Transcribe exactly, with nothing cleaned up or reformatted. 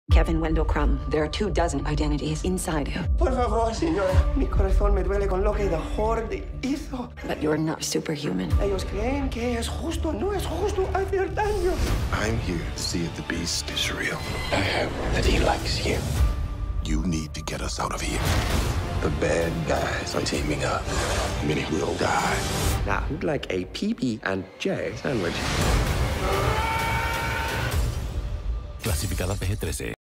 Kevin Wendell Crumb, there are two dozen identities inside you. Por favor, señora. Mi corazón me duele con lo que The Horde hizo. But you're not superhuman. Ellos creen que es justo. No es justo hacer daño. I'm here to see if the beast is real. I hope that he likes you. You need to get us out of here. The bad guys are teaming up. Many will die. Now, who'd like a P B and J sandwich? Clasificada P G trece.